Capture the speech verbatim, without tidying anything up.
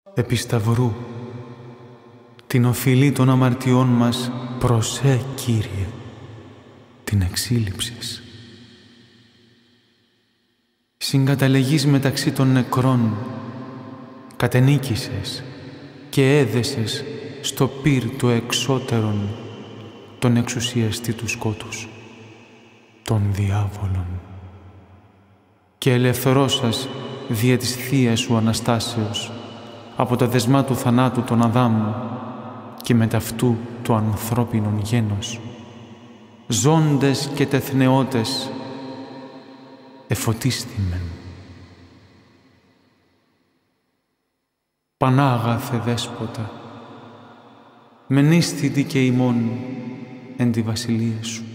επί σταυρού, την οφειλή των αμαρτιών μας προσέ, Κύριε, την εξήλυψης. Συγκαταλεγείς μεταξύ των νεκρών, κατενίκησες και έδεσες στο πυρ το εξώτερον τον εξουσιαστή του σκότους, τον διάβολον, και ελευθερώσας δια της θείας σου Αναστάσεως από τα δεσμά του θανάτου τον Αδάμ και με ταυτού το ανθρώπινον γένος, ζώντες και τεθνεώτες εφωτίστημεν. Πανάγαθε Δέσποτα, μενίστητη και ημών εν τη βασιλεία σου.